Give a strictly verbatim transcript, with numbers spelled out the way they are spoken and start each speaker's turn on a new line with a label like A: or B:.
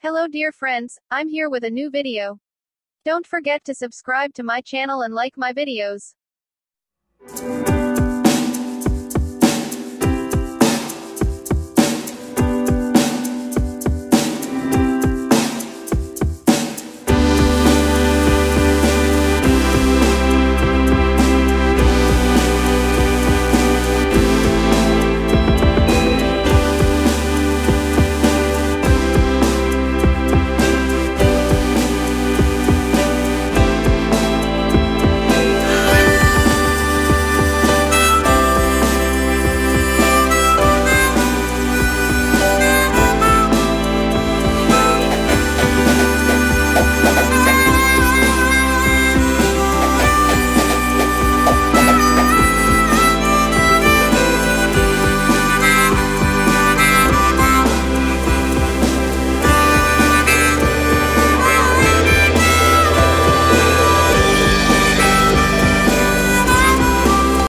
A: Hello dear friends, I'm here with a new video. Don't forget to subscribe to my channel and like my videos.